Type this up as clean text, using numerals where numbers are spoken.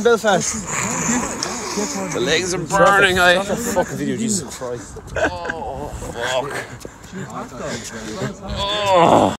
in Belfast. The legs are burning, That's a fucking video, Jesus Christ. Oh, fuck. Oh.